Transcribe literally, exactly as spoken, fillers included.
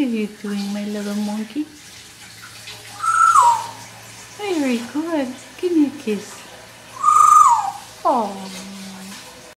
are you doing, my little monkey? Very good. Give me a kiss. Oh.